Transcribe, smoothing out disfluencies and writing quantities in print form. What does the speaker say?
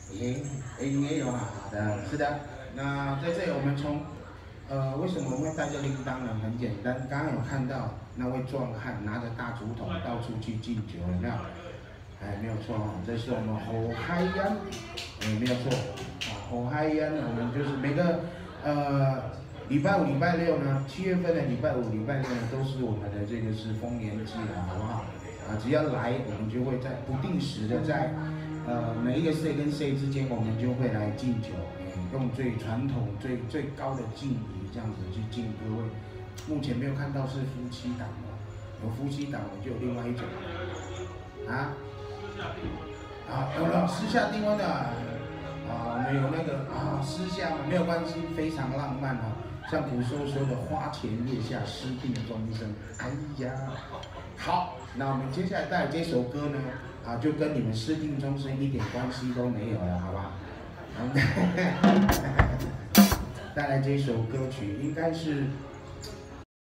应该有啊，好的，是的。那在这里我们从为什么我们会带着铃铛呢？很简单，刚刚有看到那位壮汉拿着大竹筒到处去敬酒，有没有？哎，没有错哦，这是我们吼嗨烟，没有错啊，吼嗨烟，我们就是每个礼拜五、礼拜六呢，7月份的礼拜五、礼拜六呢，都是我们的这个是丰年祭了，好不好？啊，只要来，我们就会在不定时的在每一个岁跟岁之间，我们就会来敬酒，用最传统、最高的敬仪这样子去敬各位。目前没有看到是夫妻档的，有夫妻档我就有另外一种啊。啊，有了私下订婚的啊，我们有那个啊私下没有关系，非常浪漫啊。像古时候说的“花前月下，私定终身”。哎呀，好，那我们接下来带来这首歌呢，啊，就跟你们私定终身一点关系都没有了，好吧？带来这首歌曲应该是